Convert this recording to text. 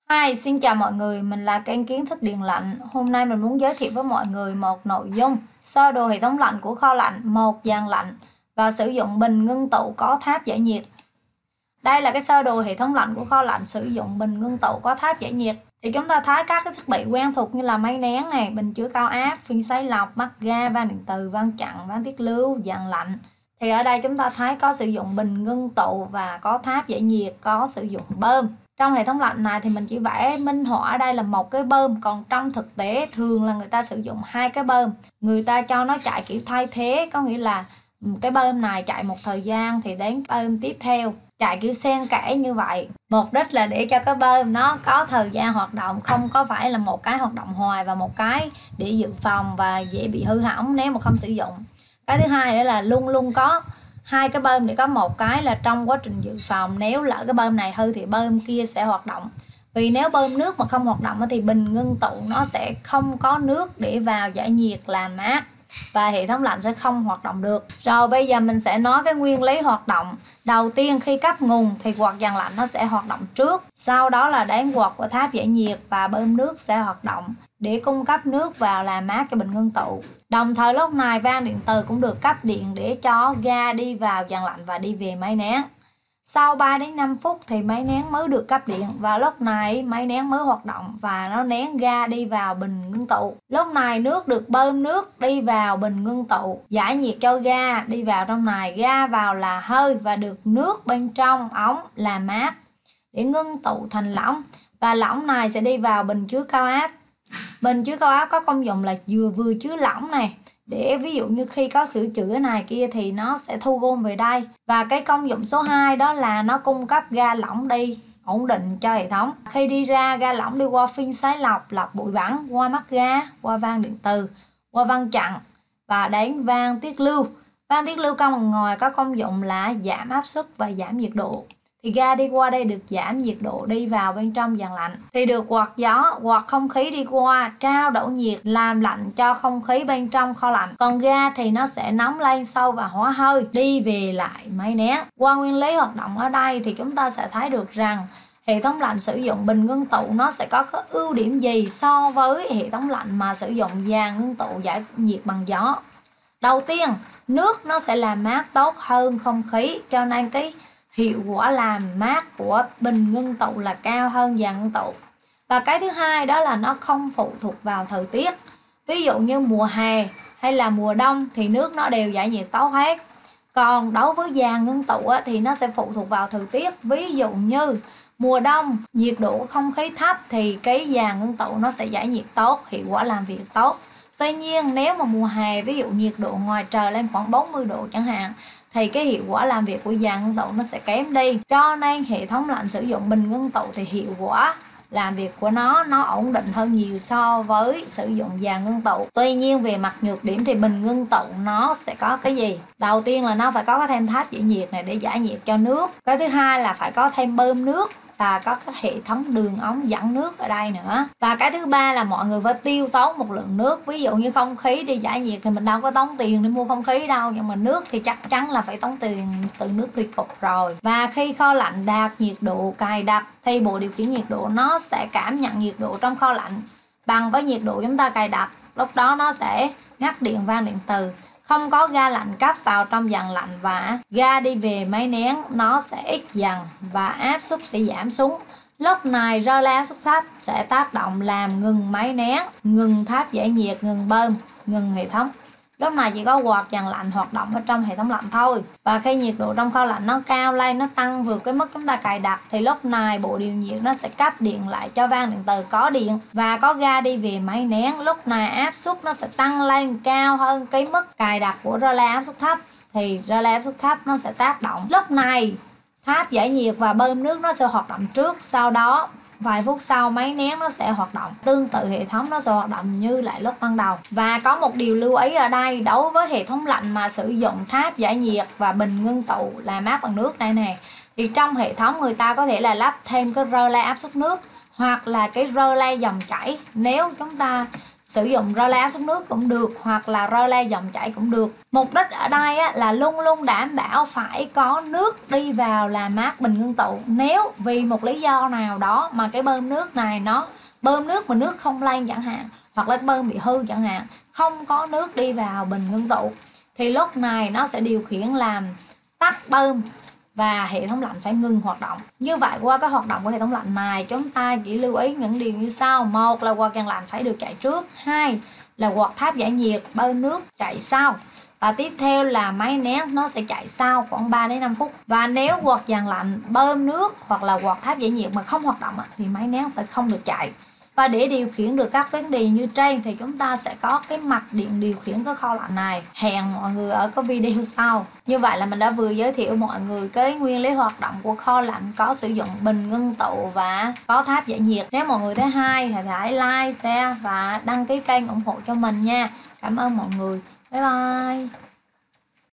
Hi, xin chào mọi người, mình là kênh Kiến thức Điện lạnh. Hôm nay mình muốn giới thiệu với mọi người một nội dung sơ đồ hệ thống lạnh của kho lạnh, một dàn lạnh và sử dụng bình ngưng tụ có tháp giải nhiệt. Đây là cái sơ đồ hệ thống lạnh của kho lạnh sử dụng bình ngưng tụ có tháp giải nhiệt. Thì chúng ta thấy các cái thiết bị quen thuộc như là máy nén này, bình chứa cao áp, phên sấy lọc, mắt ga, van điện từ, van chặn, van tiết lưu, dàn lạnh. Thì ở đây chúng ta thấy có sử dụng bình ngưng tụ và có tháp giải nhiệt, có sử dụng bơm. Trong hệ thống lạnh này thì mình chỉ vẽ minh họa ở đây là một cái bơm, còn trong thực tế thường là người ta sử dụng hai cái bơm. Người ta cho nó chạy kiểu thay thế, có nghĩa là cái bơm này chạy một thời gian thì đến bơm tiếp theo chạy kiểu xen kẽ như vậy. Mục đích là để cho cái bơm nó có thời gian hoạt động, không có phải là một cái hoạt động hoài và một cái để dự phòng và dễ bị hư hỏng nếu mà không sử dụng. Cái thứ hai nữa là luôn luôn có hai cái bơm, để có một cái là trong quá trình dự phòng, nếu lỡ cái bơm này hư thì bơm kia sẽ hoạt động. Vì nếu bơm nước mà không hoạt động thì bình ngưng tụ nó sẽ không có nước để vào giải nhiệt làm mát và hệ thống lạnh sẽ không hoạt động được. Rồi bây giờ mình sẽ nói cái nguyên lý hoạt động. Đầu tiên khi cấp nguồn thì quạt dàn lạnh nó sẽ hoạt động trước, sau đó là đến quạt của tháp giải nhiệt và bơm nước sẽ hoạt động để cung cấp nước vào làm mát cho bình ngưng tụ. Đồng thời lúc này van điện từ cũng được cấp điện để cho ga đi vào dàn lạnh và đi về máy nén. Sau 3 đến 5 phút thì máy nén mới được cấp điện và lúc này máy nén mới hoạt động và nó nén ga đi vào bình ngưng tụ. Lúc này nước được bơm nước đi vào bình ngưng tụ, giải nhiệt cho ga đi vào trong này, ga vào là hơi và được nước bên trong ống làm mát để ngưng tụ thành lỏng, và lỏng này sẽ đi vào bình chứa cao áp. Bình chứa cao áp có công dụng là vừa chứa lỏng này, để ví dụ như khi có sửa chữa này kia thì nó sẽ thu gom về đây. Và cái công dụng số 2 đó là nó cung cấp ga lỏng đi ổn định cho hệ thống. Khi đi ra, ga lỏng đi qua phên sấy lọc, lọc bụi bẩn, qua mắt ga, qua van điện từ, qua van chặn và đến van tiết lưu. Van tiết lưu công ngoài có công dụng là giảm áp suất và giảm nhiệt độ. Thì ga đi qua đây được giảm nhiệt độ đi vào bên trong dàn lạnh, thì được quạt gió, quạt không khí đi qua trao đổi nhiệt làm lạnh cho không khí bên trong kho lạnh. Còn ga thì nó sẽ nóng lên sâu và hóa hơi đi về lại máy nén. Qua nguyên lý hoạt động ở đây thì chúng ta sẽ thấy được rằng hệ thống lạnh sử dụng bình ngưng tụ nó sẽ có cái ưu điểm gì so với hệ thống lạnh mà sử dụng dàn ngưng tụ giải nhiệt bằng gió. Đầu tiên, nước nó sẽ làm mát tốt hơn không khí, cho nên cái hiệu quả làm mát của bình ngưng tụ là cao hơn dàn ngưng tụ. Và cái thứ hai đó là nó không phụ thuộc vào thời tiết. Ví dụ như mùa hè hay là mùa đông thì nước nó đều giải nhiệt tốt hết. Còn đối với dàn ngưng tụ thì nó sẽ phụ thuộc vào thời tiết. Ví dụ như mùa đông nhiệt độ không khí thấp thì cái dàn ngưng tụ nó sẽ giải nhiệt tốt, hiệu quả làm việc tốt. Tuy nhiên nếu mà mùa hè ví dụ nhiệt độ ngoài trời lên khoảng 40 độ chẳng hạn thì cái hiệu quả làm việc của dàn ngưng tụ nó sẽ kém đi. Cho nên hệ thống lạnh sử dụng bình ngưng tụ thì hiệu quả làm việc của nó ổn định hơn nhiều so với sử dụng dàn ngưng tụ. Tuy nhiên về mặt nhược điểm thì bình ngưng tụ nó sẽ có cái gì? Đầu tiên là nó phải có thêm tháp giải nhiệt này để giải nhiệt cho nước. Cái thứ hai là phải có thêm bơm nước và có cái hệ thống đường ống dẫn nước ở đây nữa. Và cái thứ ba là mọi người phải tiêu tốn một lượng nước. Ví dụ như không khí đi giải nhiệt thì mình đâu có tốn tiền để mua không khí đâu, nhưng mà nước thì chắc chắn là phải tốn tiền từ nước thủy cục rồi. Và khi kho lạnh đạt nhiệt độ cài đặt thì bộ điều khiển nhiệt độ nó sẽ cảm nhận nhiệt độ trong kho lạnh bằng với nhiệt độ chúng ta cài đặt. Lúc đó nó sẽ ngắt điện van điện từ, không có ga lạnh cấp vào trong dàn lạnh và ga đi về máy nén nó sẽ ít dần và áp suất sẽ giảm xuống. Lúc này rơ le áp suất thấp sẽ tác động làm ngừng máy nén, ngừng tháp giải nhiệt, ngừng bơm, ngừng hệ thống. Lúc này chỉ có quạt dàn lạnh hoạt động ở trong hệ thống lạnh thôi. Và khi nhiệt độ trong kho lạnh nó cao lên, nó tăng vượt cái mức chúng ta cài đặt thì lúc này bộ điều nhiệt nó sẽ cấp điện lại cho van điện từ có điện và có ga đi về máy nén. Lúc này áp suất nó sẽ tăng lên cao hơn cái mức cài đặt của rơ le áp suất thấp thì rơ le áp suất thấp nó sẽ tác động. Lúc này tháp giải nhiệt và bơm nước nó sẽ hoạt động trước, sau đó vài phút sau máy nén nó sẽ hoạt động. Tương tự hệ thống nó sẽ hoạt động như lại lúc ban đầu. Và có một điều lưu ý ở đây, đối với hệ thống lạnh mà sử dụng tháp giải nhiệt và bình ngưng tụ làm mát bằng nước đây nè, thì trong hệ thống người ta có thể là lắp thêm cái rơ le áp suất nước hoặc là cái rơ le dòng chảy. Nếu chúng ta Sử dụng rơ le áp suất nước cũng được, hoặc là rơ le dòng chảy cũng được. Mục đích ở đây là luôn luôn đảm bảo phải có nước đi vào làm mát bình ngưng tụ. Nếu vì một lý do nào đó mà cái bơm nước này nó bơm nước mà nước không lên chẳng hạn, hoặc là bơm bị hư chẳng hạn, không có nước đi vào bình ngưng tụ, thì lúc này nó sẽ điều khiển làm tắt bơm và hệ thống lạnh phải ngừng hoạt động. Như vậy qua cái hoạt động của hệ thống lạnh này, chúng ta chỉ lưu ý những điều như sau. Một là quạt dàn lạnh phải được chạy trước. Hai là quạt tháp giải nhiệt bơm nước chạy sau. Và tiếp theo là máy nén nó sẽ chạy sau khoảng 3 đến 5 phút. Và nếu quạt dàn lạnh bơm nước hoặc là quạt tháp giải nhiệt mà không hoạt động thì máy nén phải không được chạy. Và để điều khiển được các vấn đề như trên thì chúng ta sẽ có cái mạch điện điều khiển cái kho lạnh này. Hẹn mọi người ở cái video sau. Như vậy là mình đã vừa giới thiệu mọi người cái nguyên lý hoạt động của kho lạnh có sử dụng bình ngưng tụ và có tháp giải nhiệt. Nếu mọi người thấy hay thì hãy like, share và đăng ký kênh ủng hộ cho mình nha. Cảm ơn mọi người. Bye bye.